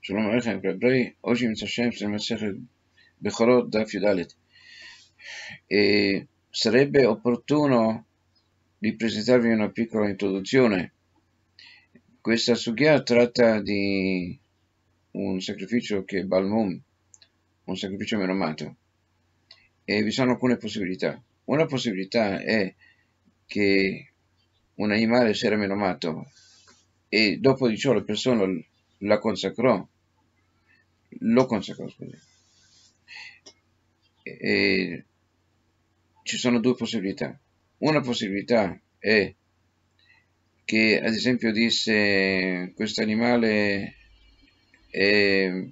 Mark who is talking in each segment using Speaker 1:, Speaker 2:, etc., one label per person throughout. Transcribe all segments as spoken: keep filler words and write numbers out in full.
Speaker 1: שלום עליכם, רבי, oggi in Hashem siamo in Bechorot Daf Yudalet. E sarebbe opportuno di presentarvi una piccola introduzione. Questa sugya tratta di un sacrificio che è Balmum, un sacrificio menomato, e vi sono alcune possibilità. Una possibilità è che un animale si era menomato e dopo di ciò la persona la consacrò, lo consacrò, scusi. E ci sono due possibilità. Una possibilità è che, ad esempio, disse questo animale è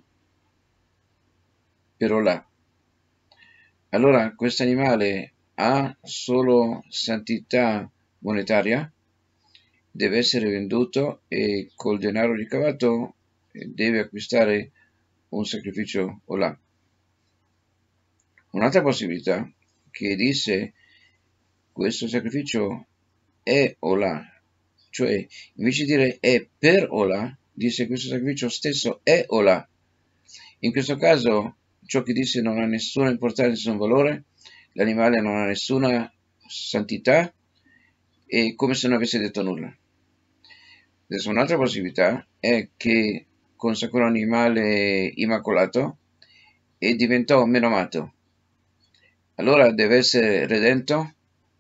Speaker 1: per là. Allora questo animale ha solo santità monetaria, deve essere venduto e col denaro ricavato deve acquistare un sacrificio olà. Un'altra possibilità che disse questo sacrificio è olà, cioè invece di dire è per olà, disse questo sacrificio stesso è olà. In questo caso ciò che disse non ha nessuna importanza, nessun valore, l'animale non ha nessuna santità, è come se non avesse detto nulla. Adesso un'altra possibilità è che consacrò un animale immacolato e diventò menomato. Allora deve essere redento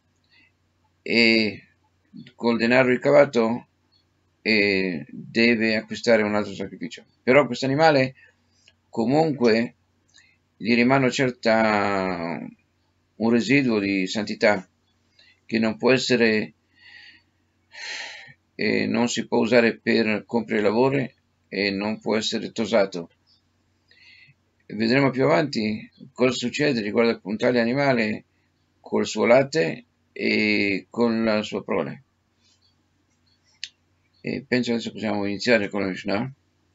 Speaker 1: e col denaro ricavato e deve acquistare un altro sacrificio. Però questo animale comunque gli rimane certa un residuo di santità che non può essere e non si può usare per compiere lavori e non può essere tosato. Vedremo più avanti cosa succede riguardo un tale animale col suo latte e con la sua prole. E penso adesso possiamo iniziare con la Mishnah.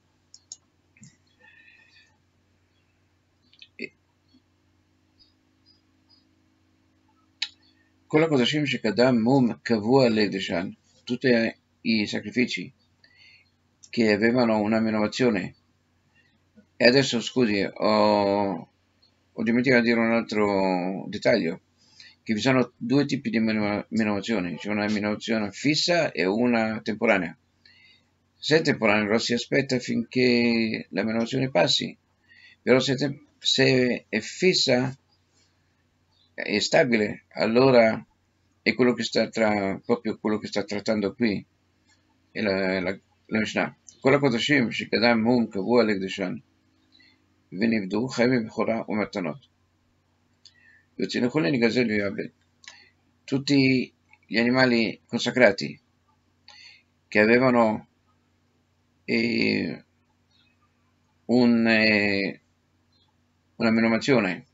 Speaker 1: Con la cosa Shem Shekadam Mum Kavua Legdeshan, tutti i sacrifici che avevano una menomazione. E adesso scusi, ho, ho dimenticato di dire un altro dettaglio, che vi sono due tipi di menomazione, c'è una menomazione fissa e una temporanea. Se è temporanea lo si aspetta finché la menomazione passi, però se, te, se è fissa, è stabile, allora è quello che sta tra, proprio quello che sta trattando qui, è la, la, la Mishnah. כל הקודשים שקדם מום קבוע לקדשן ונפדו חייבים בכורה ומתנות. יוצאים יכולים לגזל ויעבד. Tutti gli animali consacrati che avevano eh, un, eh, una menomazione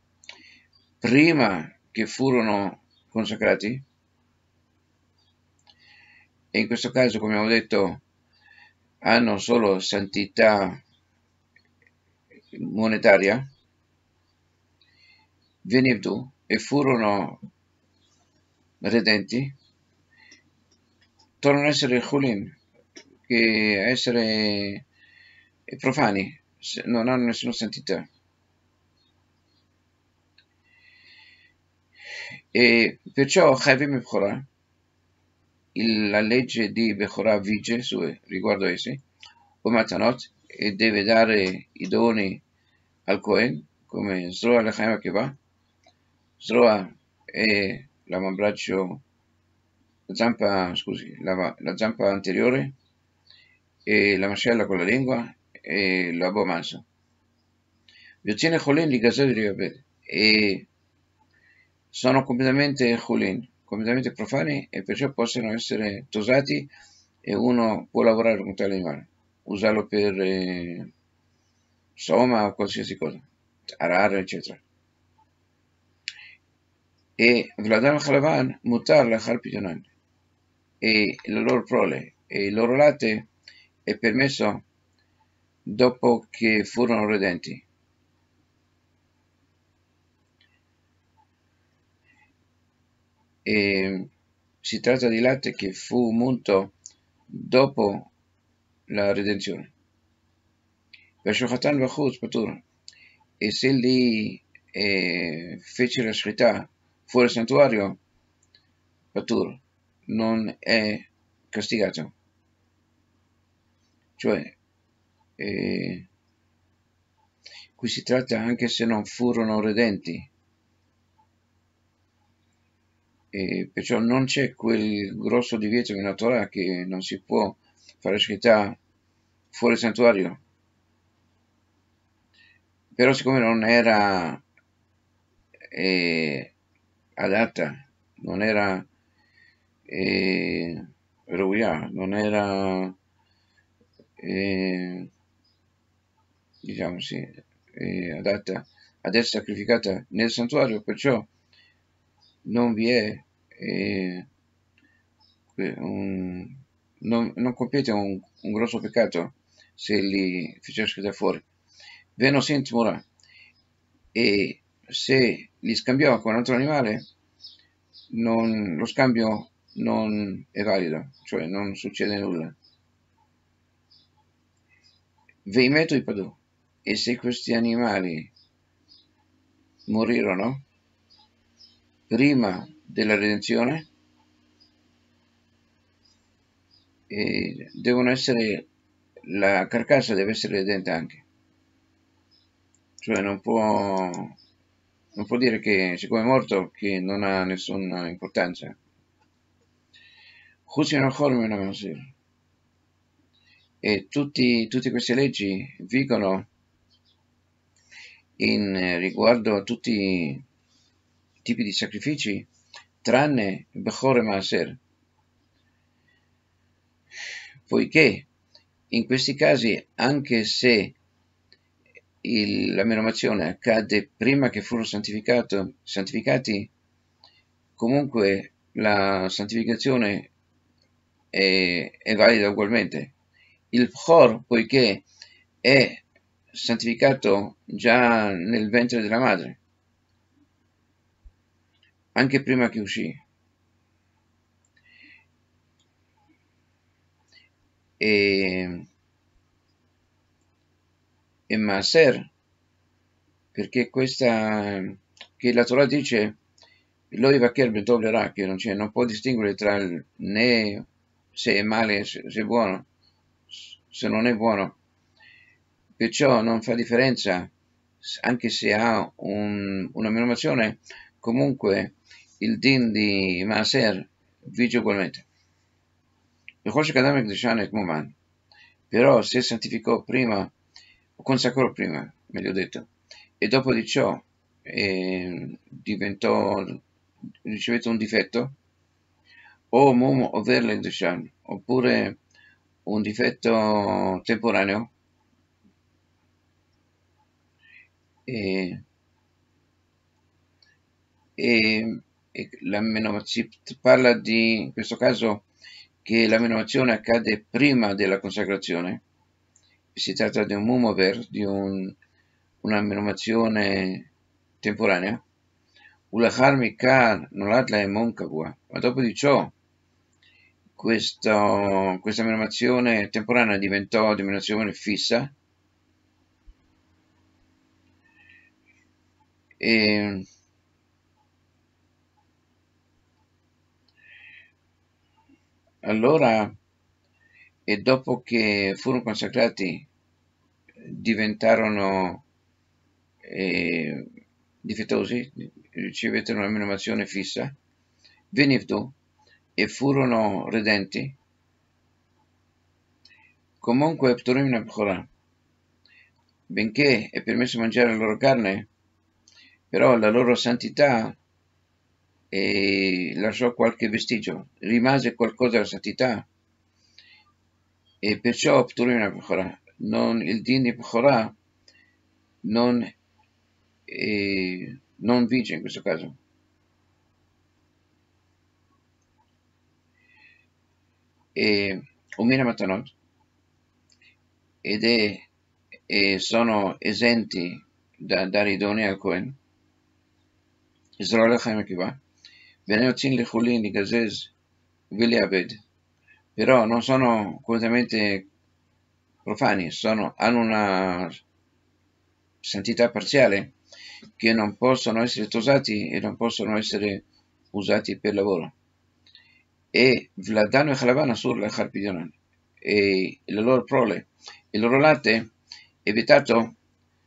Speaker 1: prima che furono consacrati, e in questo caso, come abbiamo detto, hanno solo santità monetaria, venivdu, e furono redenti, tornano ad essere chulin, che essere profani, non hanno nessuna santità. E perciò Chavim Bechorah, la legge di Bechorah vige su, riguardo a essi, o Matanot, e deve dare i doni al Cohen, come Zroa Lechaim Akeva. Zroa è l'avambraccio, la zampa, scusi, la, la zampa anteriore, e la mascella con la lingua, e l'abo manso. Vi ottiene Cholin di Gazel di e sono completamente chulin, completamente profani e perciò possono essere tosati e uno può lavorare con tale animale, usarlo per eh, soma o qualsiasi cosa, arare eccetera. E Vladam Khalavan mutar lachar pitonan, e la loro prole e il loro latte è permesso dopo che furono redenti. E si tratta di latte che fu munto dopo la redenzione. והשוחטן בחוץ פטור. E se lì eh, fece la shrita fuori il santuario, patur, non è castigato. Cioè, eh, qui si tratta anche se non furono redenti. E perciò non c'è quel grosso divieto nella Torah che non si può fare shrita fuori il santuario. Però siccome non era eh, adatta, non era eh, ruia, non era eh, diciamo sì, eh, adatta ad essere sacrificata nel santuario, perciò non vi è eh, un, non, non compete un, un grosso peccato se li facesse da fuori. Veno sint mura, e se li scambiava con un altro animale, non, lo scambio non è valido, cioè non succede nulla. Veimeto i padù, e se questi animali morirono prima della redenzione, e devono essere, la carcassa deve essere redenta anche, cioè non può, non può dire che siccome è morto che non ha nessuna importanza. E tutti, tutte queste leggi vigono in riguardo a tutti i tipi di sacrifici, tranne Bechor e Maaser, poiché in questi casi, anche se il, la menomazione accade prima che furono santificati, comunque la santificazione è, è valida ugualmente. Il Bechor, poiché è santificato già nel ventre della madre, anche prima che uscì. E, e Maaser, perché questa, che la Torah dice, lo Ivaker Betov che non, non può distinguere tra il, né se è male, se, se è buono, se non è buono, perciò non fa differenza, anche se ha un, una menomazione, comunque il din di Maaser vige ugualmente. Però se santificò prima, o consacrò prima, meglio detto, e dopo di ciò eh, diventò, ricevette un difetto, o mum over diciamo, oppure un difetto temporaneo, e, e, e la menomazione, si parla di, in questo caso, che la menomazione accade prima della consacrazione. Si tratta di un mumover, di un, una menomazione temporanea. Ulachar mikar nolad laemon kavua. Ma dopo di ciò, questo, questa menomazione temporanea diventò denominazione fissa, e allora, e dopo che furono consacrati, diventarono eh, difettosi, ricevettero una menomazione fissa, venivdu, e furono redenti, comunque pturim na bchora, benché è permesso mangiare la loro carne, però la loro santità eh, lasciò qualche vestigio, rimase qualcosa della santità, e perciò pturim na bchora, non, il din di bchora non, eh, non vige in questo caso. E umina matanot, ed è, e sono esenti da dare i doni al Cohen, Israele Chaim Akiva, Veneotzin Lechulin Ligazez Viliabed, però non sono completamente profani sono, hanno una santità parziale che non possono essere tosati e non possono essere usati per lavoro. E Vladano e Chalavana sur la Harpidionan, e la loro prole, il loro latte è vietato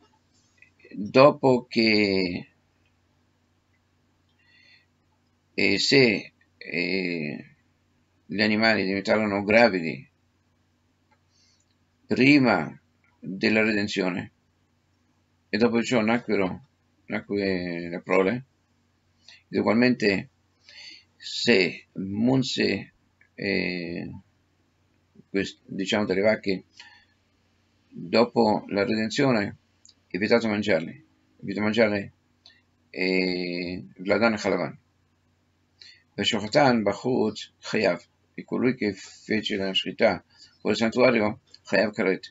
Speaker 1: dopo che e se eh, gli animali diventarono gravidi prima della redenzione e dopo ciò nacquero, nacque la prole, ed ugualmente se munse eh, quest, diciamo delle vacche dopo la redenzione è vietato mangiarli, è vietato mangiarli eh, Vladan e Chalavan. ושוחטן בחוץ חייב, e colui che fece la shrita fuori il santuario חייב כרת.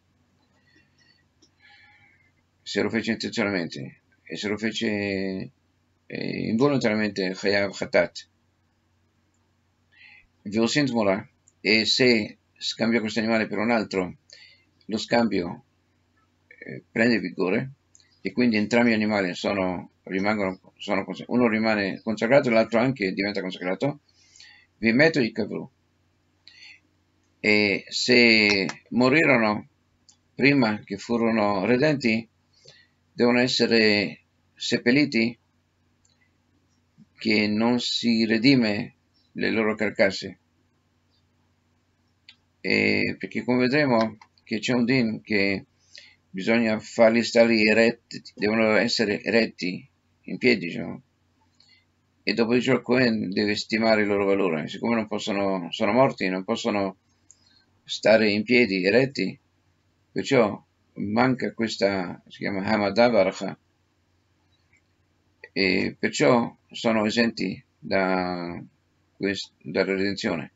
Speaker 1: Se lo fece intenzionalmente e se lo fece eh, involontariamente חייב חטאת. ועושים תמורה, e se scambia questo animale per un altro, lo scambio eh, prende vigore e quindi entrambi gli animali sono, rimangono, sono, uno rimane consacrato e l'altro anche diventa consacrato, vi metto il cavru. E se morirono prima che furono redenti, devono essere seppelliti, che non si redime le loro carcasse. E perché come vedremo che c'è un din che bisogna farli stare eretti, devono essere eretti, in piedi, diciamo. E dopo di ciò il Cohen deve stimare il loro valore. Siccome non possono, sono morti, non possono stare in piedi, eretti, perciò manca questa, si chiama Hamadah Baracha, e perciò sono esenti da, quest, dalla redenzione.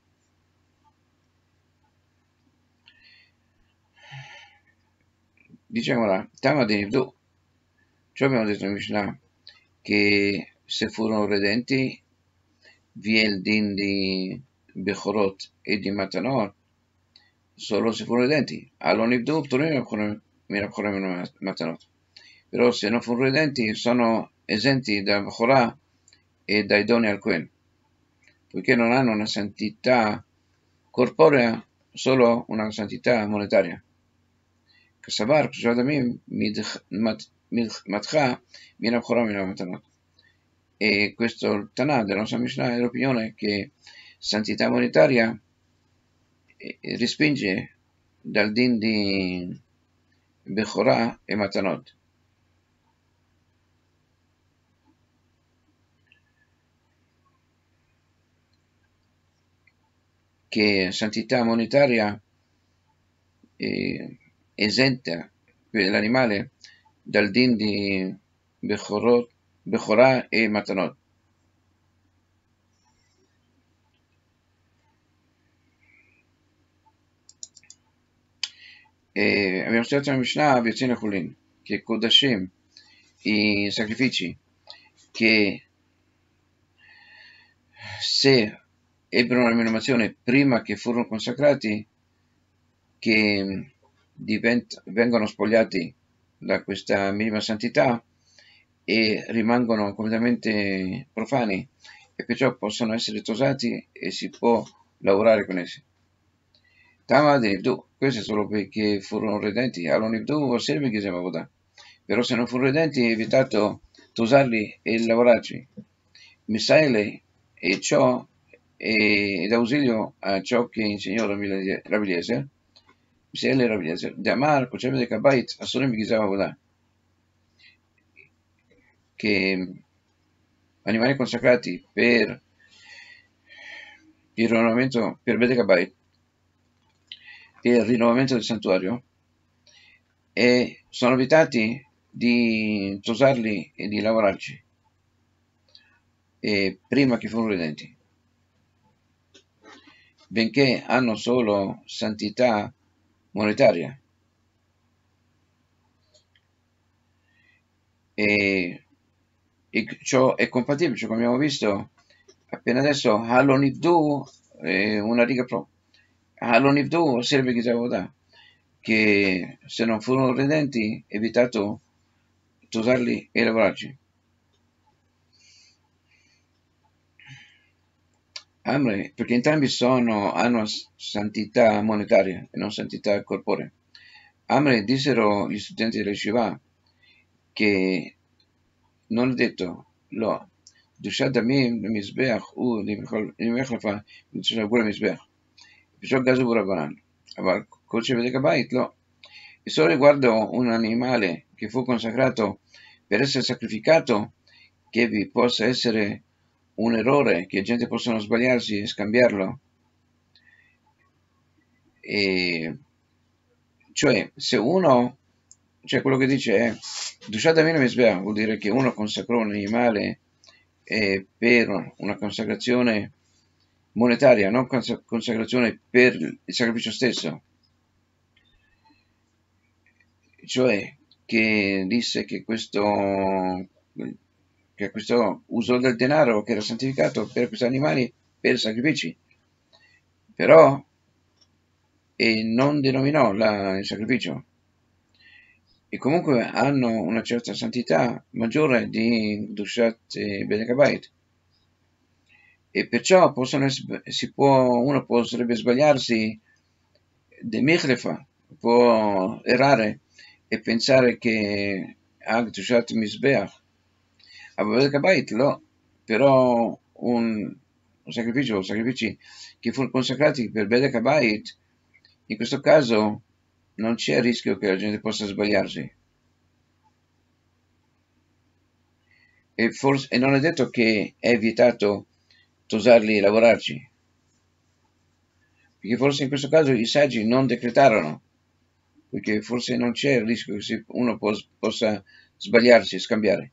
Speaker 1: Diciamo la Tama di Nivdu, ciò abbiamo detto in Mishnah, che se furono redenti vi è il din di Bechorot e di Matanot solo se furono redenti. All'Onivdu Pturim Matanot. Però se non furono redenti sono esenti da Bechorah e dai doni al Cohen, poiché non hanno una santità corporea, solo una santità monetaria. Kasabar, Matcha, Mina Bechorah, Mina Matanot. E questo Tanà della nostra Mishnah è l'opinione che santità monetaria respinge dal din di Bechorah e Matanot. Che santità monetaria eh, esenta l'animale dal din di Bechorot, Bechorah e Matanot. E abbiamo studiato la Mishnah Viazzina Kulin, che Kodashim, i sacrifici, che se ebbero una menomazione prima che furono consacrati, che divent- vengono spogliati da questa minima santità e rimangono completamente profani e perciò possono essere tosati e si può lavorare con essi. Tama di Nivdu, questo è solo perché furono redenti. All'Onivdu serve che siamo voda. Però se non furono redenti è evitato tosarli e lavorarci. Misaele e ciò ed ausilio a ciò che insegnò Rabbi Eliezer, Misaele e Rabbi Eliezer, di Amar, Kochem de Kabait, Asurim Gizava Voda, che animali consacrati per il rinnovamento, per Bede Kabait, per il rinnovamento del santuario, e sono vietati di tosarli e di lavorarci e prima che furono redenti, benché hanno solo santità monetaria. E, e ciò è compatibile, cioè, come abbiamo visto appena adesso, Halonivdu, eh, una riga pro. Halonivdu serve che da. che se non furono redenti, è vietato tosarli e lavorarci. Amre, perché entrambi sono, hanno santità monetaria e non santità corporea. Amre dissero gli studenti della Shiva che non è detto, לא, קדושת דמים למזבח הוא למחלפה מצווה עבור המזבח. perciò גזו ברבנן. אבל כל שבדק הבית לא. E solo riguardo un animale che fu consacrato per essere sacrificato, che vi possa essere un errore, che gente possano sbagliarsi e scambiarlo. E cioè, se uno, cioè quello che dice è Dushat Amino Misbea, vuol dire che uno consacrò un animale eh, per una consacrazione monetaria, non cons- consacrazione per il sacrificio stesso. Cioè che disse che questo, che questo uso del denaro che era santificato per questi animali per sacrifici, però e non denominò la, il sacrificio. E comunque hanno una certa santità maggiore di Dushat e Bedek Habayit. E perciò possono, si può, uno potrebbe sbagliarsi de Michlefa, può errare e pensare che ha Dushat Misbeach. A Bedek Habayit no, però un, un sacrificio, sacrifici che furono consacrati per Bedek Habayit, in questo caso non c'è il rischio che la gente possa sbagliarsi. E, forse, e non è detto che è vietato tosarli e lavorarci, perché forse in questo caso i saggi non decretarono, perché forse non c'è il rischio che uno pos, possa sbagliarsi e scambiare.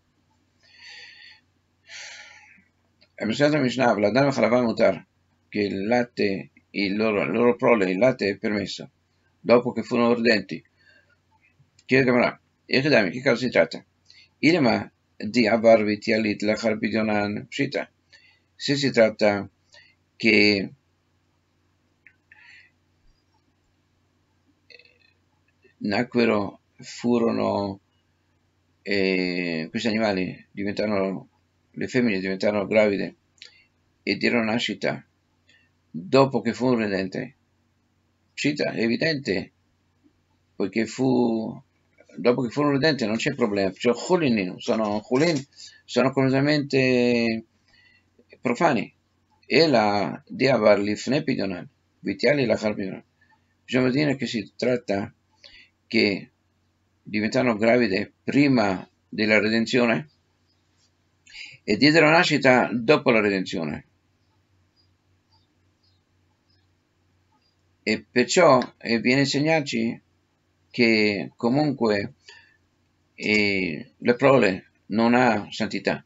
Speaker 1: Abbiamo Mishnah, Vladana Halava Mutar, che il latte, il loro, il loro prole, il latte è permesso, dopo che furono ardenti. Chiede Gamara, Echidami, che cosa si tratta? Ilma di Avar Vitialit Lachar Bidionan Pshita. Se si tratta che nacquero, furono, eh, questi animali diventarono, le femmine diventarono gravide e diano nascita dopo che fu un redente. Pshita, è evidente, poiché fu dopo che furono redenti non c'è problema, cioè chulin, sono chulin, sono completamente profani. E la di avar lifne pidionan, vitiali la pidionan. Bisogna dire che si tratta che diventarono gravide prima della redenzione e diedero nascita dopo la redenzione. E perciò eh, viene a insegnarci che comunque eh, la prole non ha santità.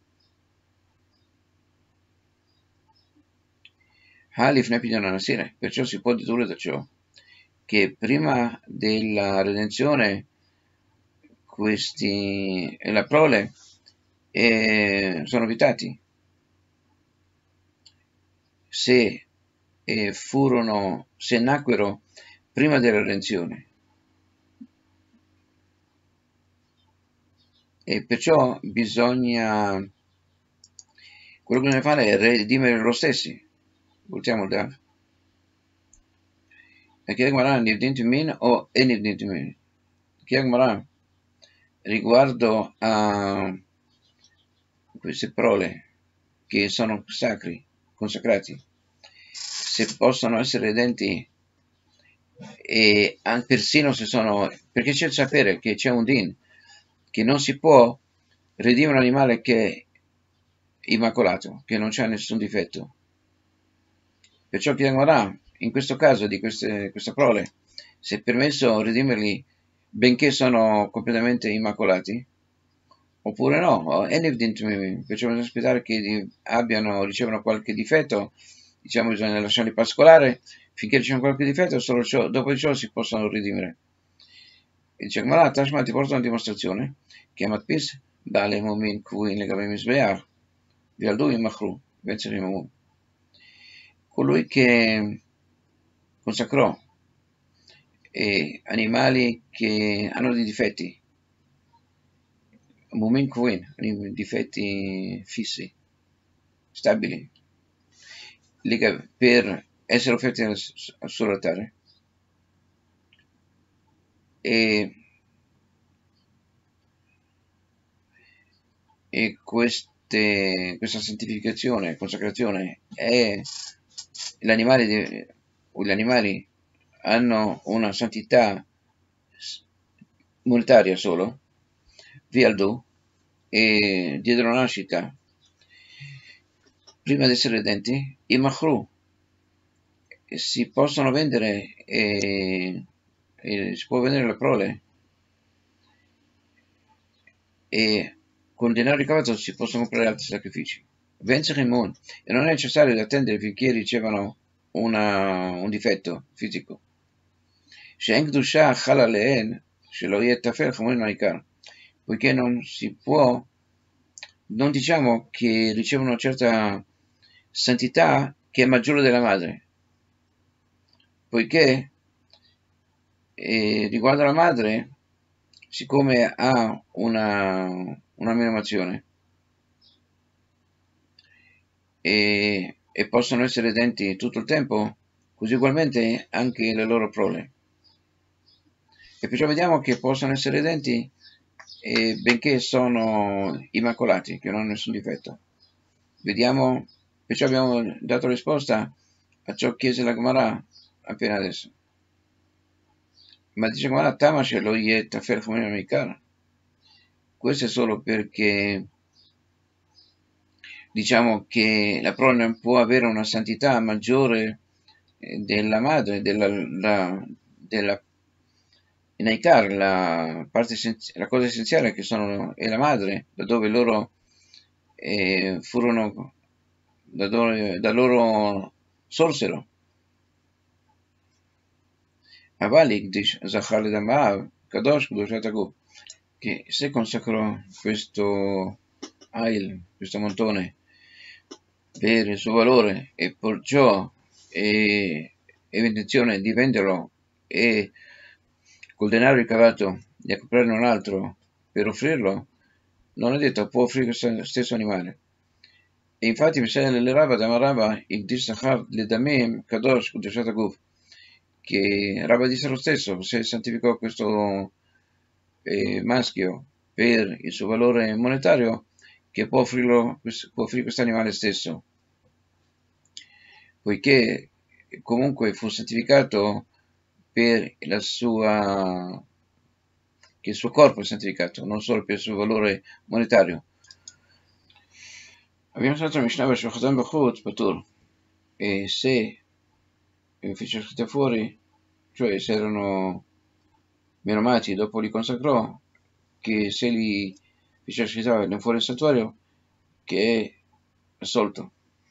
Speaker 1: Halif ne pigliano una sera, perciò si può dedurre da ciò che prima della redenzione questi e la prole eh, sono vietati se eh, furono se nacquero prima della redenzione. E perciò bisogna, quello che bisogna fare è redimere lo stessi. Voltiamo da perché Gemara Nivdin Tumin o Enivdin Tumin. Che Gemara riguardo a queste prole che sono sacri, consacrati, se possono essere redenti e persino se sono, perché c'è il sapere che c'è un din che non si può redimere un animale che è immacolato, che non c'ha nessun difetto. Perciò chiederà, in questo caso di queste, questa prole, se è permesso redimerli benché sono completamente immacolati, oppure no, perciò bisogna aspettare che abbiano, ricevono qualche difetto, diciamo bisogna lasciarli pascolare, finché ricevono qualche difetto, solo ciò, dopo di ciò si possono redimere. E dice, ma la Tashma ti porta una dimostrazione, che Amatpis, Bale Momin Kuin Legabim Isbear, Vialdu Imachru, Venzerim colui che consacrò e animali che hanno dei difetti, Mumin Queen, difetti fissi, stabili, per essere offerti sull'altare. E, e queste, questa santificazione, consacrazione, è l'animale o gli animali hanno una santità monetaria solo, Vialdo, e dietro la nascita, prima di essere redenti, i Mahru si possono vendere e, e si può vendere la prole e con il denaro ricavato si possono comprare altri sacrifici. Venzichimun, e non è necessario attendere finché ricevano una, un difetto fisico. She'en Kedusha chal aleihen shelo yeh tafel chamurin ha'ikar, poiché non si può, non diciamo che ricevono una certa santità che è maggiore della madre, poiché eh, riguardo alla madre, siccome ha una, una menomazione e, e possono essere redenti tutto il tempo, così ugualmente anche le loro prole. E perciò vediamo che possono essere redenti eh, benché sono immacolati, che non hanno nessun difetto. Vediamo, perciò abbiamo dato risposta a ciò che chiese la Gemara appena adesso. Ma dice Gemara, Tamash lo yeh tafer chamurin ha'ikar. Questo è solo perché diciamo che la prole non può avere una santità maggiore della madre, della, la, della in Aikar, la, parte la cosa essenziale che sono, è la madre, da dove loro eh, furono, da, dove, da loro sorsero. Avalik dice Zachar Ledamav, Kadosh, Kedushat Haguf, che se consacrò questo Ail, questo montone, per il suo valore e perciò è, è intenzione di venderlo e col denaro ricavato di comprarne un altro per offrirlo, non è detto può offrire questo stesso animale. E infatti Mishael le Rabba Damarabba il Dissachar le Damim Kadosh Kedushat Haguf, che Rabba disse lo stesso, se santificò questo eh, maschio per il suo valore monetario, che può offrirlo, può offrire questo animale stesso, poiché comunque fu santificato per la sua, che il suo corpo è santificato, non solo per il suo valore monetario. Abbiamo fatto la Mishnah Shochdam Bechut Patur, e se il fece scritta fuori, cioè se erano menomati dopo li consacrò, che se li fece scritta fuori del santuario, che è assolto.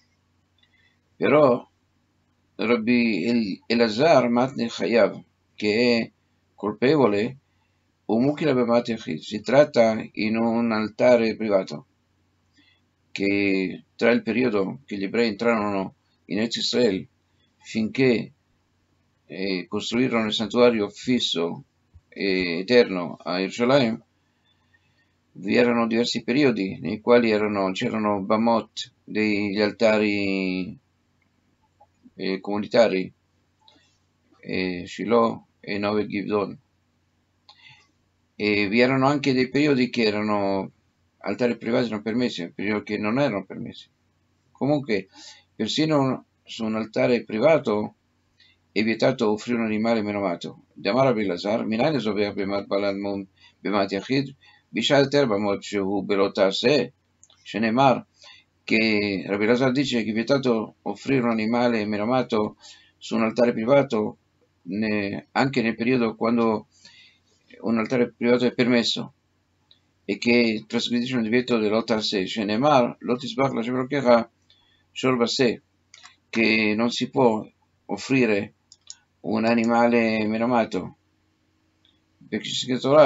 Speaker 1: Però Rabbi Elazar Matne Chayav, che è colpevole, Umukila Bemat Yachid, si tratta in un altare privato, che tra il periodo che gli ebrei entrarono in Eretz Israel finché eh, costruirono il santuario fisso e eterno a Gerusalemme, vi erano diversi periodi nei quali erano, c'erano bamot, degli altari eh, comunitari, eh, Shiloh e Nove Givdon, e vi erano anche dei periodi che erano altari privati non permessi, periodi che non erano permessi. Comunque, persino su un altare privato è vietato offrire un animale menomato. Damar Rabbi Elazar, minai zoveh bemat balad mum bemat yachid, bishal ter bamot shehu belot ta'aseh, shenemar, che Rabbi Elazar dice che è vietato offrire un animale menomato su un altare privato ne, anche nel periodo quando un altare privato è permesso e che trasgredisce un divieto dell'ot ta'aseh, shenemar lo tisbach l'Hashem Elokecha shor baseh, che non si può offrire un animale menomato, perché c'è scritto là,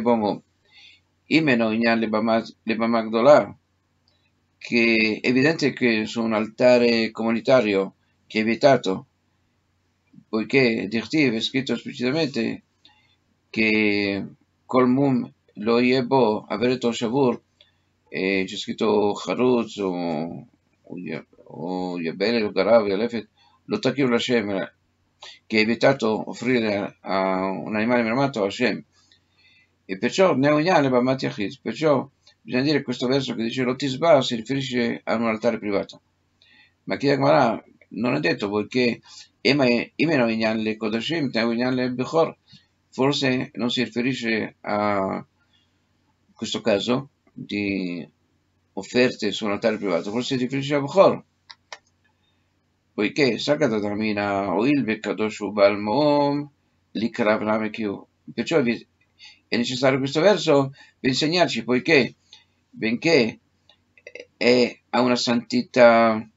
Speaker 1: imeno inyan lebama gdolah, che è evidente che su un altare comunitario che è vietato, poiché Dirtiv è scritto esplicitamente che col mum lo yebo avere toshavur, e c'è scritto Charuz o, o Yabele o Garav, Yalefet, lo takir Hashem, che è vietato offrire a un animale menomato a Hashem. E perciò Neognane Bamat Yachid, perciò bisogna dire questo verso che dice lo Tisba si riferisce a un altare privato. Ma chi Gemara non è detto, poiché Imeno Inyan le Kodashim, Neognane le Bechor, forse non si riferisce a questo caso di offerte su un altare privato, forse si riferisce a Bechor, poiché Sakata Tamina Oil Bekadoshu Balmom Likrav Lamekiu. Perciò è necessario questo verso per insegnarci, poiché benché è, ha una santità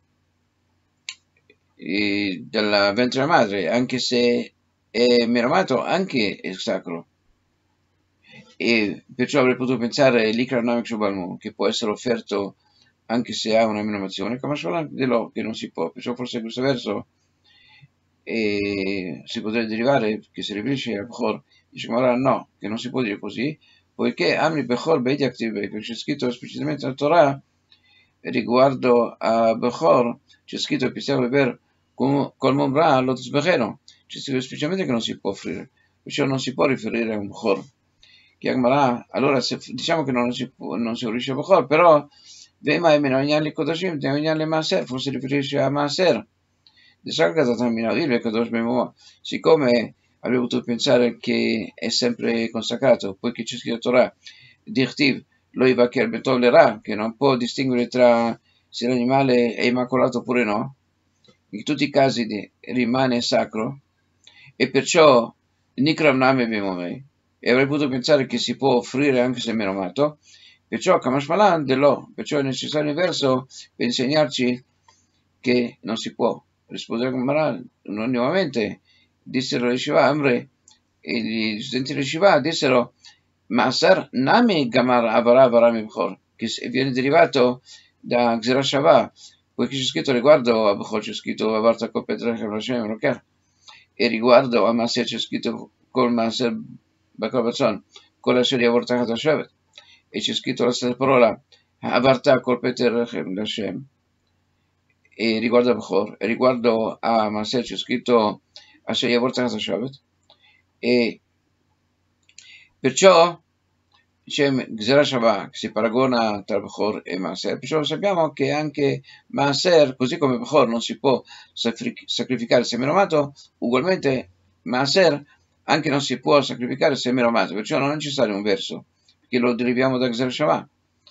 Speaker 1: eh, della ventre della madre, anche se è meramato, anche è sacro. E perciò avrei potuto pensare l'Ikra Namek Shubalmu, che può essere offerto anche se ha una menomazione, che non si può. Perciò forse questo verso eh, si potrebbe derivare che si riferisce a Bechor. Dice Gemara no, che non si può dire così, poiché Amri Bechor Beiti Aktiv, perché c'è scritto esplicitamente nella Torah riguardo a Bechor, c'è scritto che stiamo a vedere col Mombra Lotus Becheno, c'è scritto esplicitamente che non si può offrire, perciò non si può riferire a un Bechor. Allora se, diciamo che non si, può, non si riferisce a Bechor, però Vema e Menognan Kodashim, Menognan le Maser, forse riferisce a Maser. Siccome avevo potuto pensare che è sempre consacrato, poiché c'è scritto Torah, Dirtiv, lo Ivaker Betolera, che non può distinguere tra se l'animale è immacolato oppure no, in tutti i casi di, rimane sacro, e perciò Nikram Name Bimomei, e avrei potuto pensare che si può offrire anche se meno amato, perciò Kamashmalan dello, perciò è necessario il verso per insegnarci che non si può. Rispondere con Maran, nuovamente dissero le Shiva Amre, e gli studenti delle Shiva dissero Masar Nami Gamar Avara Varami Bchor, che viene derivato da Gzera Shavah, poiché c'è scritto riguardo a Bchor, c'è scritto Avarta Kopetra Hashem Elokeh, e riguardo a Maser c'è scritto Kol Maser Bakor Batzon, Kol Asher Yavorta Hashem, e c'è scritto la stessa parola Avarta Kopetra Hashem. E riguardo a Bechor, e riguardo a Maser c'è scritto Asher Yavorta Hashem, e perciò c'è Gzera Shavah che si paragona tra Bechor e Maser, perciò sappiamo che anche Maser, così come Bechor non si può sacrificare se menomato, ugualmente Maser anche non si può sacrificare se menomato, perciò non è necessario un verso, perché lo deriviamo da Gzera Shavah.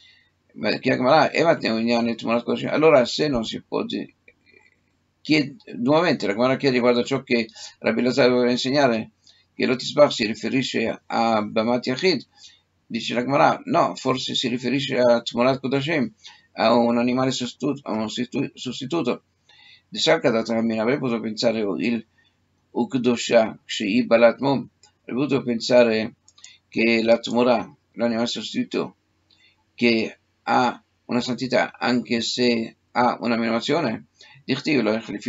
Speaker 1: Allora se non si può chiede, nuovamente la Gemara chiede riguardo a ciò che Rabbi Lazar voleva insegnare, che lo Tisbach si riferisce a Bamat Yachid, dice la Gemara no, forse si riferisce a Tmurat Kodashim, a un animale sostituto, a un sostituto. Di Shalkat avrei potuto pensare il Ukdosha Kshei Balat Mum, avrei potuto pensare che la Tmura, l'animale sostituto, che ha una santità anche se ha una menomazione, che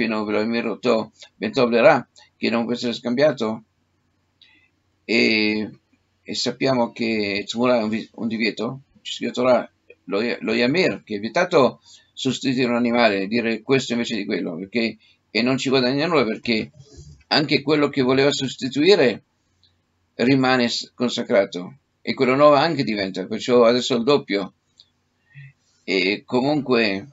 Speaker 1: non può essere scambiato, e, e sappiamo che Tzmura è un, un divieto, c'è scritto là lo, lo Yamir, che è vietato sostituire un animale, dire questo invece di quello, perché, e non ci guadagna nulla, perché anche quello che voleva sostituire rimane consacrato, e quello nuovo anche diventa, perciò adesso il doppio. E comunque,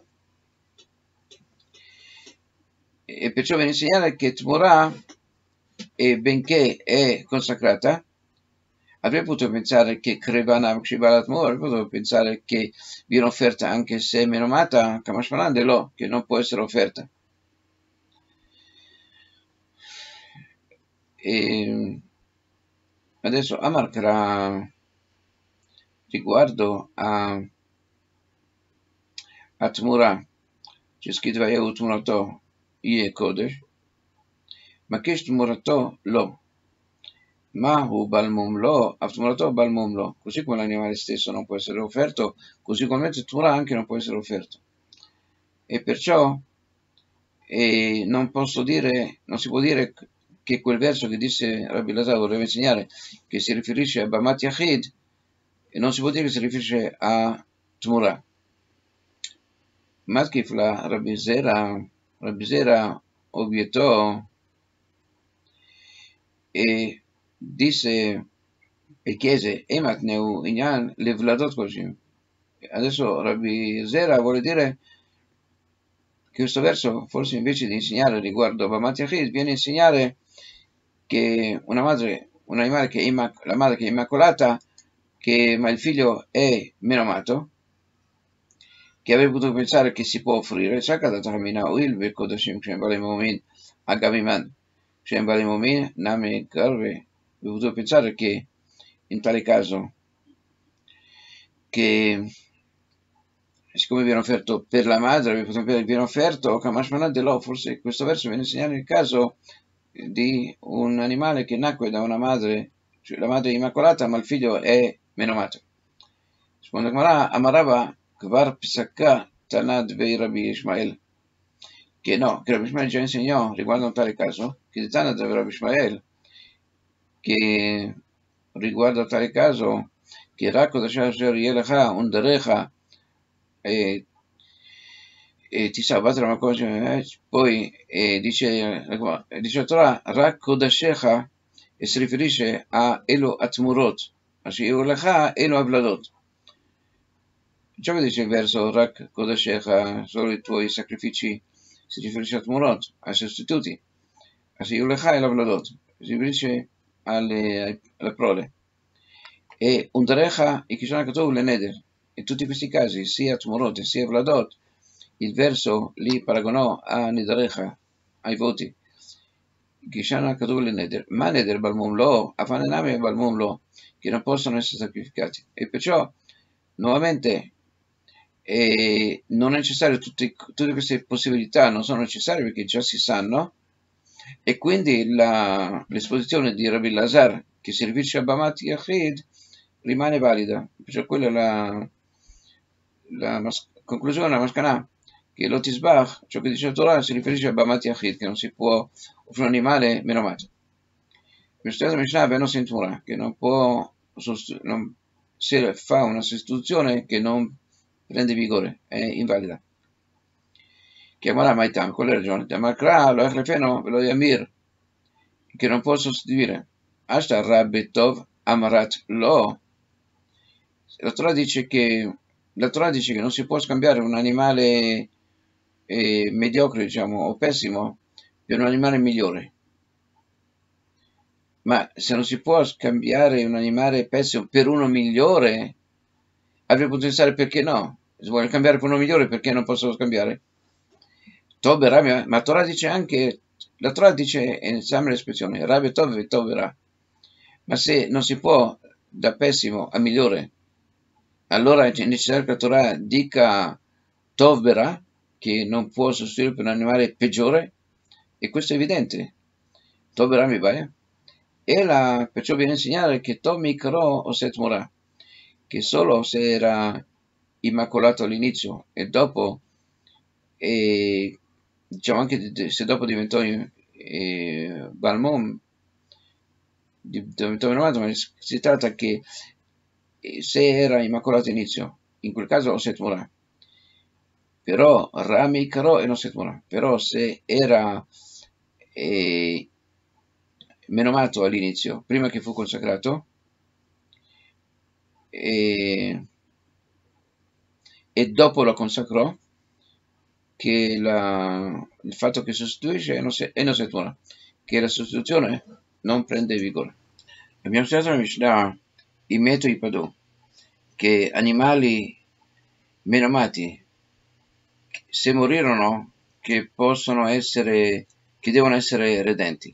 Speaker 1: e perciò viene insegnato che Tmura, e benché è consacrata, avrei potuto pensare che Krevanam Kshibalat Mur, avrei potuto pensare che viene offerta anche se menomata, Kamashmalan dello, che non può essere offerta. E adesso Amarkra riguardo a, a Tmura, c'è scritto Vayehu Tmurato Ie Kodesh, ma che Tmurato lo, Mahu Balmum lo, Tmurato Balmum lo, così come l'animale stesso non può essere offerto, così come Tmura anche non può essere offerto. E perciò e non posso dire, non si può dire che quel verso che disse Rabbi Lazar voleva insegnare, che si riferisce a Bamat Yachid, e non si può dire che si riferisce a Tmura. Matkif la Rabbi Zera, Rabbi Zera obiettò e disse e chiese Emat neu inyan levladot koshim. Adesso Rabbi Zera vuole dire che questo verso, forse invece di insegnare riguardo a Bamat Yachid, viene a insegnare che una madre, un animale che è immac- la madre che è immacolata, che, ma il figlio è meno amato, che avrebbe potuto pensare che si può offrire, Shakadat Hamina Uil Bekodashim Shem Bale Momin Agaviman Shem Bale Momin Name Garve, avrebbe potuto pensare che in tale caso che siccome viene offerto per la madre, viene offerto Kamashmanat Delò, forse questo verso viene insegnato nel caso di un animale che nacque da una madre, cioè la madre immacolata, ma il figlio è meno amato. Risponde Gemara, Amarava Kvar Psaka Tanad Vei Rabbi Ishmael, che no, che Rabbi Ishmael già insegnò riguardo a un tale caso, che di Tanad Vei Rabbi Ishmael, che riguardo a tale caso, che Racco da Shasher Yelecha Underecha e e ti sa battere una cosa, eh, poi eh, dice, eh, dice la Torah, Racco da Shecha, e si riferisce a Elo Atmurot, a Shiolecha Elo Avladot. Ciò che dice il verso Rak Kodashecha, solo i tuoi sacrifici, si riferisce a Tmurot, ai sostituti, a Shiolecha Elo Avladot, si riferisce alle, alle prole. E Undarecha e Kishana Katov le Neder, in tutti questi casi, sia Tmurot sia Avladot, il verso li paragonò a Nidarecha, ai voti. Kishana Katov le Neder, ma Neder Balmum Lo, Afanename Balmum Lo, che non possono essere sacrificati. E perciò, nuovamente, eh, non è necessario, tutte, tutte queste possibilità non sono necessarie perché già si sanno, e quindi la, l'esposizione di Rabbi Lazar, che si riferisce a Bamat Yachid, rimane valida. Perciò quella è la, la mas- conclusione, la mascanà, che l'Otisbach, ciò che dice la Torah, si riferisce a Bamat Yachid, che non si può offrire un animale meno amato. Per stesso Mishnah Beno Sintura, che non può, non, se fa una sostituzione che non prende vigore, è invalida. Chiamarà Maitam, con la ragione. Tamakra, lo Echlefeno, lo Yamir, che non può sostituire. Ashtar Rabbi Tov Amarat Lo. La Torah dice che la Torah dice che non si può scambiare un animale eh, mediocre, diciamo, o pessimo per un animale migliore. Ma se non si può scambiare un animale pessimo per uno migliore, avrei potuto pensare perché no? Se vuole cambiare per uno migliore, perché non posso scambiare? Tobera, ma Torah dice anche, la Torah dice in esame l'espressione, Rabbi Tov e Tobera. Ma se non si può da pessimo a migliore, allora è necessario che la Torah dica Tovbera, che non può sostituire per un animale peggiore, e questo è evidente. Tovbera mi va. E la, perciò viene a insegnare che Tov Mikro o Setmura, che solo se era immacolato all'inizio e dopo, e, diciamo anche se dopo diventò eh, Balmom, diventò menomato, ma si tratta che se era immacolato all'inizio, in quel caso o Setmura. Però Rami Caro e non Setmura. Però se era eh, menomato all'inizio, prima che fu consacrato, e, e dopo lo consacrò, che la, il fatto che sostituisce è non Setmura, che la sostituzione non prende vigore. Abbiamo studiato nella Mishnah i metodi Padù, che animali menomati, se morirono, che possono essere, che devono essere redenti.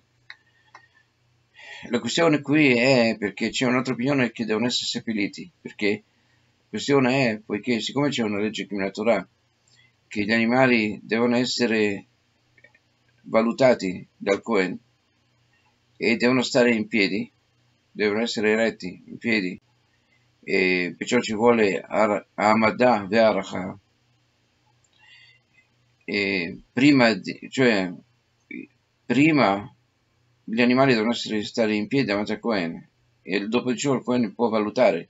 Speaker 1: La questione qui è perché c'è un'altra opinione che devono essere seppelliti, perché la questione è, poiché siccome c'è una legge che Torah, che gli animali devono essere valutati dal Cohen e devono stare in piedi, devono essere eretti in piedi, e perciò ci vuole Amadah Ve'aracha, e prima di, cioè prima gli animali devono essere, stare in piedi davanti al Cohen, e dopo di ciò il Cohen può valutare.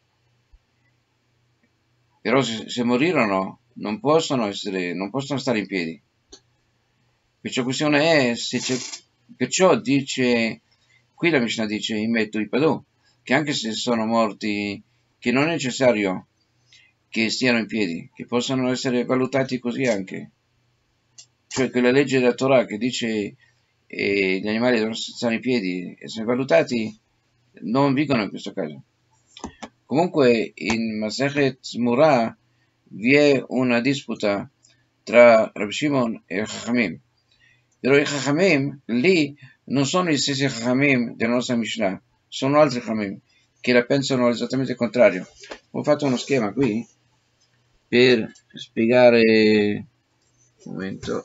Speaker 1: Però se, se morirono non possono, essere, non possono stare in piedi. Perciò la questione è, se c'è, perciò dice, qui la Mishnah dice in Metto i Padù, che anche se sono morti, che non è necessario che stiano in piedi, che possano essere valutati così anche. Cioè quella legge della Torah che dice eh, gli animali devono stare in piedi e essere valutati, non vigono in questo caso. Comunque in Masechet Murah vi è una disputa tra Rabbi Shimon e Chachamim. Però i Chachamim lì non sono gli stessi Chachamim della nostra Mishnah, sono altri Chachamim che la pensano esattamente il contrario. Ho fatto uno schema qui per spiegare un momento.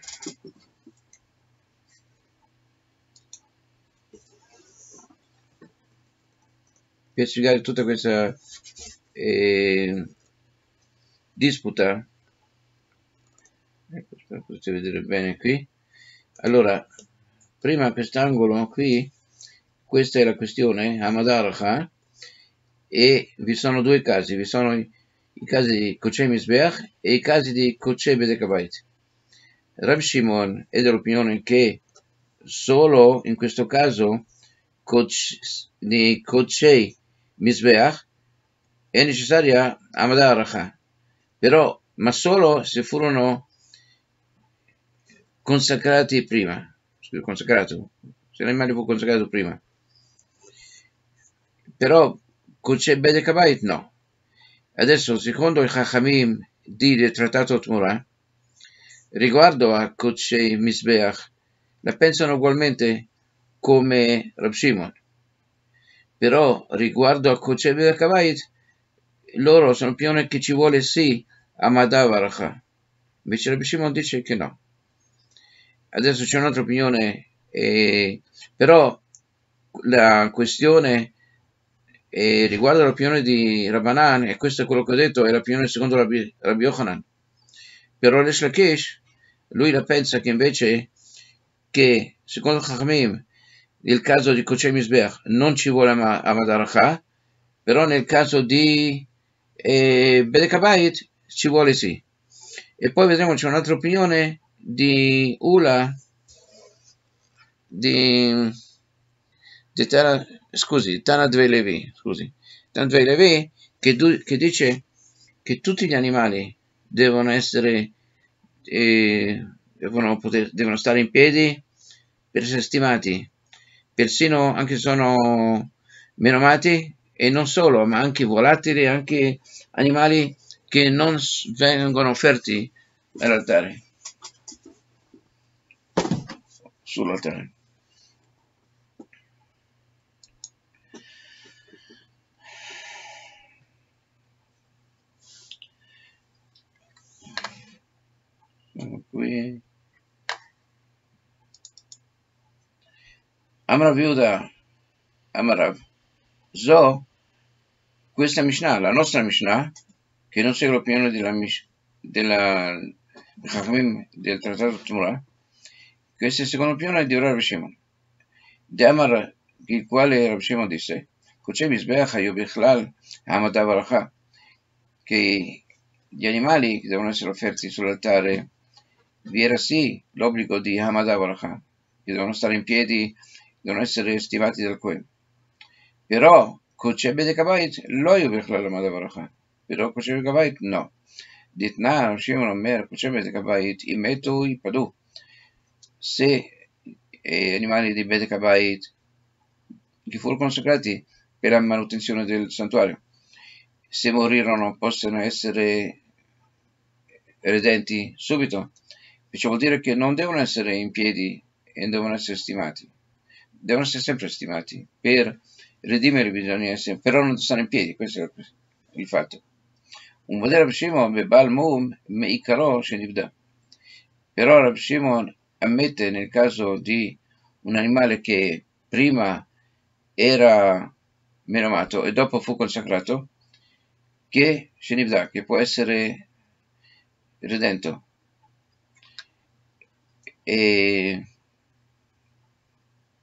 Speaker 1: Per spiegare tutta questa eh, disputa. Ecco, spero potete vedere bene qui. Allora, prima quest'angolo qui, questa è la questione, Hamadaracha, e vi sono due casi, vi sono i, i casi di Kochei Mizbeach e i casi di Kochei Bedekabait. Rabbi Shimon è dell'opinione che solo in questo caso di Kochei Mizbeach è necessaria Hamadaracha, però ma solo se furono consacrati prima, consacrato, se l'animale fu consacrato prima. Però Kochei Bedekabait no. Adesso, secondo il Chachamim del Trattato Tmura, riguardo a Kochei Mizbeach, la pensano ugualmente come Rab Shimon. Però riguardo a Kochei Bedekabait, loro sono opinione che ci vuole sì Hamadaracha. Invece Rab Shimon dice che no. Adesso c'è un'altra opinione, eh, però la questione eh, riguarda l'opinione di Rabbanan, e questo è quello che ho detto, è l'opinione secondo Rabbi, Rabbi Yochanan. Però Resh Lakish, lui la pensa che invece, che secondo Chachamim, nel caso di Kochei Mizbeach non ci vuole Hamadaracha, però nel caso di eh, Bedekabait ci vuole sì. E poi vedremo, c'è un'altra opinione di Ula, di, di Tana, scusi, Tana Dvei Levi, scusi, Tana Dvei Levi, che, che dice che tutti gli animali devono essere, eh, devono, poter, devono stare in piedi per essere stimati, persino anche se sono menomati, e non solo, ma anche volatili, anche animali che non vengono offerti all'altare, sull'altare. Qui Amrav Yehuda, Amrav Zo, questa Mishnah, la nostra Mishnah, che non segue l'opinione della della del Trattato Tmura, questa è la seconda opinione di Rabbi Shimon. De Amar, il quale Rabbi Shimon disse, Kochei Mizbeach hayu bichlal Hamadaracha, che gli animali che devono essere offerti sull'altare vi era sì l'obbligo di Hamadaracha, che devono stare in piedi, devono essere stimati dal Kohen. Però Kochei Bedekabait lo hayu bichlal Hamadaracha, però Kochei Bedekabait no. Ditna Shimon Omer Kochei Bedekabait imetu ipadu. Se eh, animali di Bedekabait che furono consacrati per la manutenzione del santuario, se morirono possono essere redenti subito, ciò vuol dire che non devono essere in piedi e devono essere stimati, devono essere sempre stimati. Per redimere bisogna essere, però non stare in piedi, questo è il fatto. Un modello Rabbi Shimon bebal mum meikaro shenivda. Però Rabbi Shimon ammette nel caso di un animale che prima era menomato e dopo fu consacrato, che shenivda, che può essere redento. E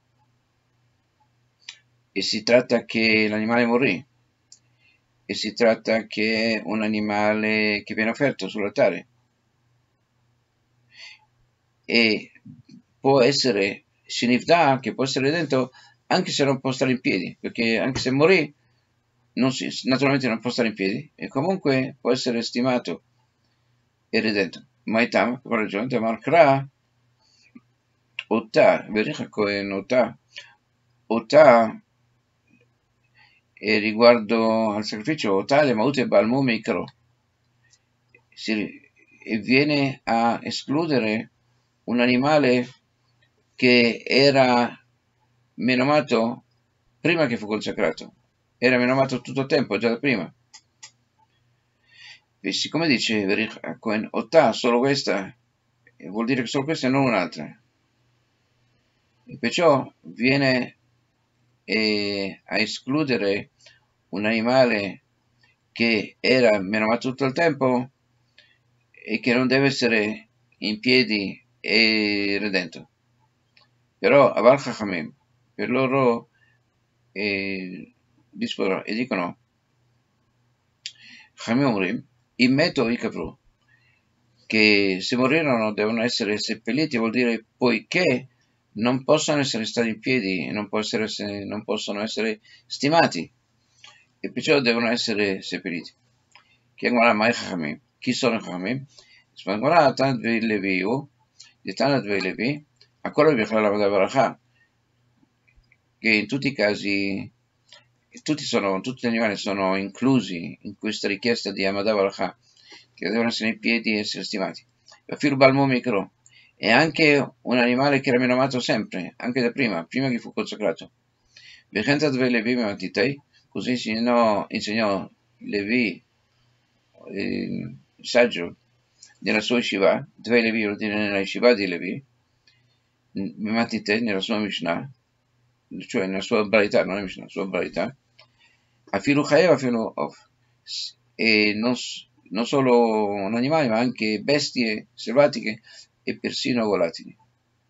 Speaker 1: e si tratta che l'animale morì, e si tratta che è un animale che viene offerto sull'altare, e può essere Shinifda, che può essere redento anche se non può stare in piedi, perché anche se morì, non si, naturalmente non può stare in piedi, e comunque può essere stimato e redento. Maitam, per ragione, Tamar Kra, Ota, Vericha Kohen Ota, Ota, e riguardo al sacrificio, Ota le Maute Balmu Mikro, si, e viene a escludere un animale che era menomato prima che fu consacrato, era menomato tutto il tempo, già da prima. E siccome dice Verich Cohen Ottà, solo questa, vuol dire che solo questa e non un'altra. E perciò viene eh, a escludere un animale che era menomato tutto il tempo e che non deve essere in piedi e redento. Però Aval Chachamim, per loro eh, disporrò e dicono Chachamim Omrim, immeto i capru, che se morirono devono essere seppelliti, vuol dire poiché non possono essere stati in piedi, non, possono essere, non possono essere stimati, e perciò devono essere seppelliti. Chi mai Chachamim? Chi sono i Chachamim? Spangora Tanat Vei Levi, di Tanat Vei Levi, a quello che fa la Vadavarachà, che in tutti i casi tutti, sono, tutti gli animali sono inclusi in questa richiesta di Amadav al-Kha, che devono essere in piedi e essere stimati. Fil Balmo Micro è anche un animale che era menomato sempre, anche da prima, prima che fu consacrato. Così insegnò, insegnò Levi, il saggio, nella sua Shiva, Dve Levi vuol dire nella Shiva di Levi, Matite, nella sua Mishnah, cioè nella sua Braità, non è Mishnah, nella sua Braità, Afilu Chayev, Afilu Of, e non, non solo un animale, ma anche bestie selvatiche e persino volatili,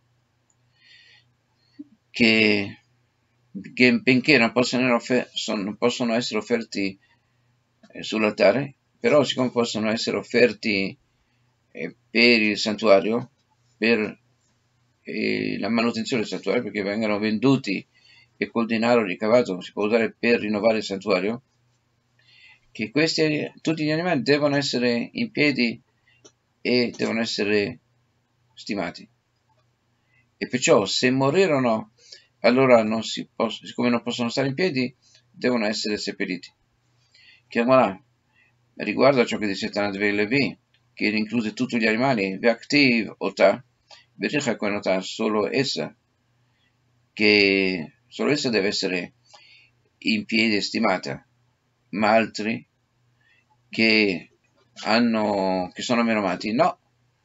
Speaker 1: che, che benché non possono, offer- sono, non possono essere offerti eh, sull'altare, però siccome possono essere offerti eh, per il santuario, per eh, la manutenzione del santuario, perché vengono venduti e col denaro ricavato si può usare per rinnovare il santuario, che questi, tutti gli animali devono essere in piedi e devono essere stimati. E perciò se morirono, allora non si poss- siccome non possono stare in piedi, devono essere seppelliti. Chiamarà riguardo a ciò che dice Tanat Vei Levi, che include tutti gli animali, Ve'aktiv Ota, Vericha Kohen solo essa, che solo essa deve essere in piedi e stimata, ma altri che hanno che sono menomati no.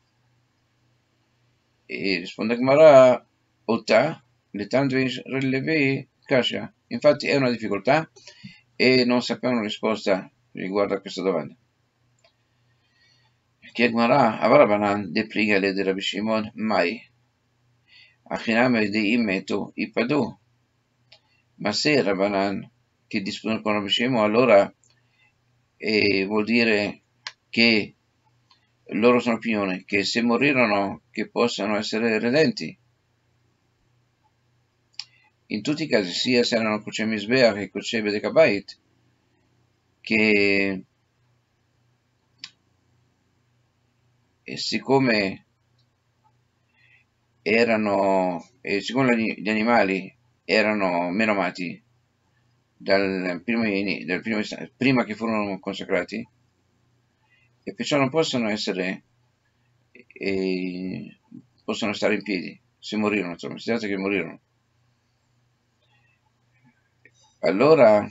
Speaker 1: E risponde Gemara Ota, le tante rilevi Kasha. Infatti è una difficoltà e non sappiamo una risposta riguardo a questa domanda. Che Gemara Avarabanan de Prigale de Rabbi Shimon mai Achiname di Imetu Ipadu. Ma se Rabbanan che dispone con Rabbi Shimon, allora eh, vuol dire che loro sono opinione che se morirono che possano essere redenti in tutti i casi, sia se erano Koche Misbeach che Koche Bedekabait, che e siccome erano e siccome gli animali erano menomati dal primo, dal primo, prima che furono consacrati, e perciò non possono essere e possono stare in piedi se morirono, insomma, si tratta che morirono. Allora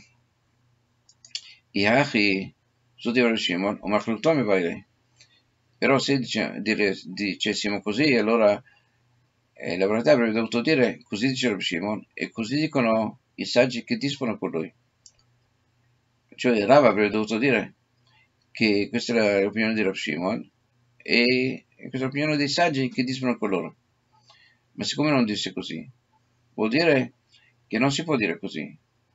Speaker 1: Iachi su di Shimon o Machlutome Baile. Però se dice, dire, dicessimo così, allora eh, la verità avrebbe dovuto dire così dice Rabbi Shimon e così dicono i saggi che dispongono con lui. Cioè Rav avrebbe dovuto dire che questa è l'opinione di Rabbi Shimon e questa è l'opinione dei saggi che dispongono con loro. Ma siccome non disse così, vuol dire che non si può dire così,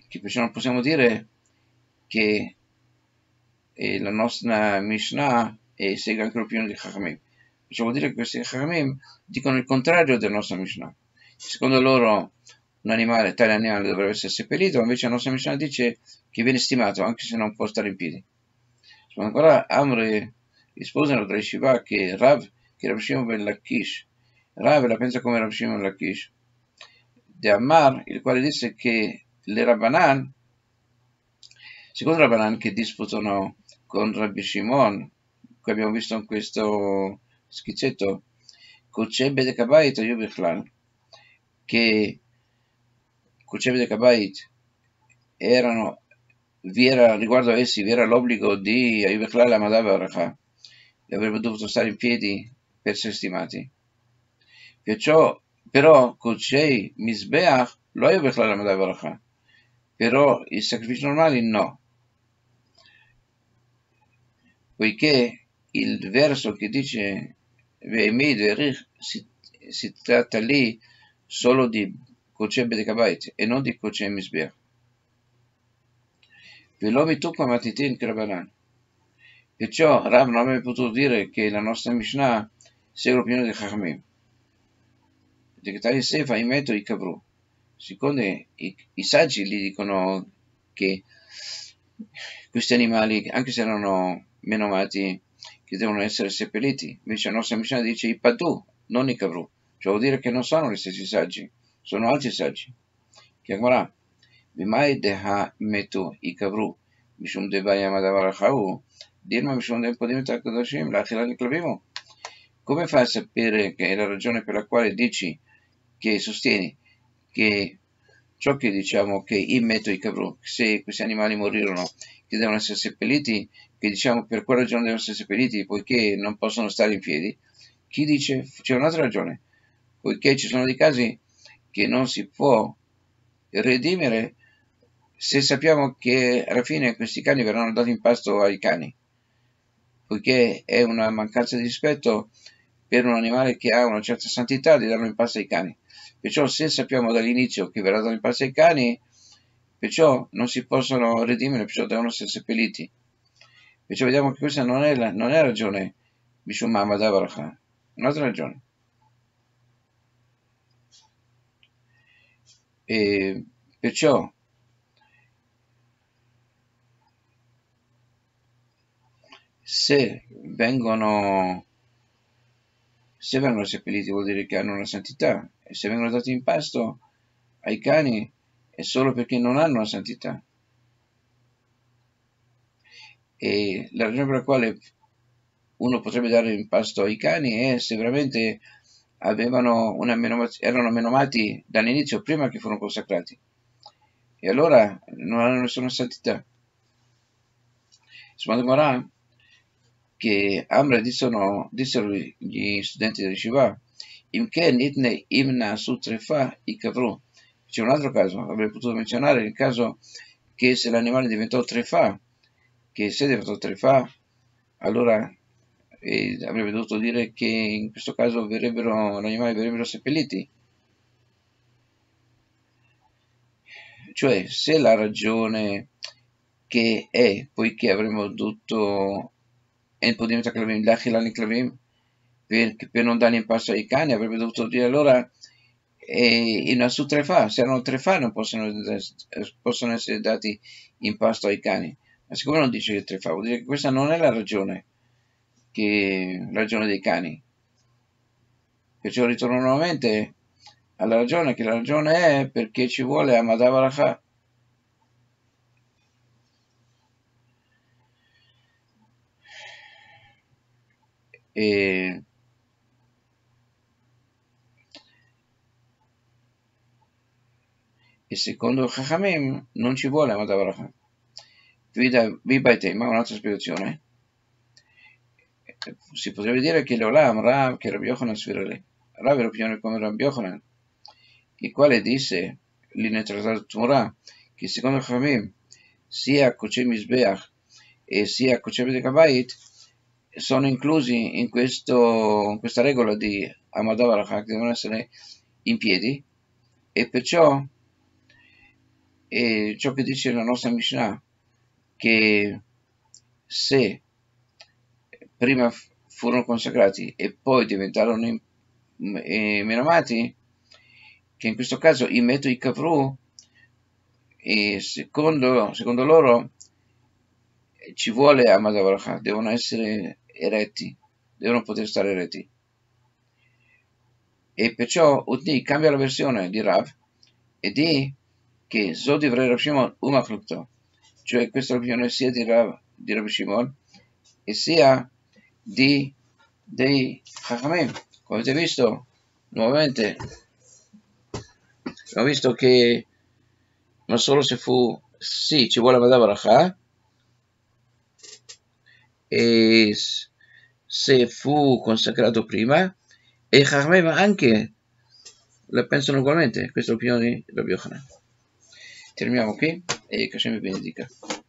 Speaker 1: che perciò non possiamo dire che eh, la nostra Mishnah eh, segue anche l'opinione di Chachamim. Ciò vuol dire che questi Chachamim dicono il contrario della nostra Mishnah. Secondo loro un animale, tale animale dovrebbe essere seppellito, ma invece la nostra Mishnah dice che viene stimato anche se non può stare in piedi. Ancora Amre rispose alla Yeshiva che Rav, che Rav Shimon ben Lakish, Rav la pensa come Rav Shimon ben Lakish, de Ammar, il quale disse che le Rabbanan, secondo Rabbanan che disputano con Rabbi Shimon, che abbiamo visto in questo schizzetto, Kucheb de Kabait o Yubichlal, che Kucheb de Kabait erano, vi era, riguardo a essi vi era l'obbligo di Ayubichlal Amadav Aracha, e avrebbero dovuto stare in piedi per essere stimati. Perciò, però, Kuchei Misbeach lo Ayubichlal Amadav Aracha, però i sacrifici normali no, poiché il verso che dice si, si tratta lì solo di Kochei Bedekabait e non di Kochei Misbeach. Velomi tu Matitin Krabanan. Perciò Rav non avrebbe potuto dire che la nostra Mishnah segue l'opinione di Chachamim. Perché tali sefa in mezzo i Kavru. Secondo i, i saggi gli dicono che questi animali, anche se erano menomati, che devono essere seppelliti, invece la nostra Mishnah dice i Padu, non i Kavru. Cioè vuol dire che non sono gli stessi saggi, sono altri saggi. Che ancora Vimai deha metu i Kavru, Mishum debayam adavarachahu, Dilma Mishum del Podim Takadashim, la Chilani Clavimo. Come fai a sapere che è la ragione per la quale dici, che sostieni, che ciò che diciamo che in metto i Kavru, se questi animali morirono, che devono essere seppelliti, che diciamo per quale ragione devono essere seppelliti, poiché non possono stare in piedi, chi dice c'è un'altra ragione, poiché ci sono dei casi che non si può redimere se sappiamo che alla fine questi cani verranno dati in pasto ai cani, poiché è una mancanza di rispetto per un animale che ha una certa santità di darlo in pasto ai cani. Perciò se sappiamo dall'inizio che verrà dato in pasto ai cani, perciò non si possono redimere, perciò devono essere seppelliti. Perciò vediamo che questa non è la, non è la ragione, Mishum Ma'amad Avaracha, un'altra ragione. E perciò se vengono se vengono seppelliti vuol dire che hanno una santità, e se vengono dati in pasto ai cani è solo perché non hanno una santità. E la ragione per la quale uno potrebbe dare in pasto ai cani è se veramente avevano una menomaz- erano menomati dall'inizio, prima che furono consacrati, e allora non hanno nessuna santità. Smadmorà che Amra dissero, dissero gli studenti di Shiva, imché nitne imna su trefa i Kavru. C'è un altro caso, avrei potuto menzionare il caso che se l'animale diventò trefa, che se diventò trefa, allora eh, avrebbe dovuto dire che in questo caso verrebbero, gli animali verrebbero seppelliti. Cioè, se la ragione che è, poiché avremmo dovuto e poi Clavim, l'Achilani Clavim, per, per non dare in pasto ai cani, avrebbe dovuto dire allora eh, in su trefa, se erano trefa non possono, possono essere dati in pasto ai cani. Ma siccome non dice che trefa, vuol dire che questa non è la ragione, che, la ragione dei cani. Perciò ritorno nuovamente alla ragione, che la ragione è perché ci vuole Amadav Aracha. E e secondo Chachamim non ci vuole Amadav Aracha. Ma un'altra spiegazione. Si potrebbe dire che l'Olam, Rav, che Rabbi Yochanan Sfirale, Rav è l'opinione come Rabbi Yochanan, il quale disse lì nel trattato Tumorah che secondo Chachamim sia Kochei Misbeach e sia Kochei Bedekabait sono inclusi in, questo, in questa regola di Amadav Aracha, che devono essere in piedi, e perciò e ciò che dice la nostra Mishnah, che se prima furono consacrati e poi diventarono menamati, che in questo caso i metodi Kavru, e secondo, secondo loro ci vuole Amad Abraha, devono essere eretti, devono poter stare eretti. E perciò Utni cambia la versione di Rav e di che Zodivrei Rav Shimon Umachlukto, cioè questa è l'opinione sia di Rav, di Rav Shimon e sia di dei Chachamim. Come avete visto, nuovamente abbiamo visto che non solo se fu, sì, ci vuole Amad Abraha, e se fu consacrato prima, e i Chachamim anche la pensano ugualmente. Questa è l'opinione di Rabbi Yochanan. Terminiamo qui e che Hashem vi benedica.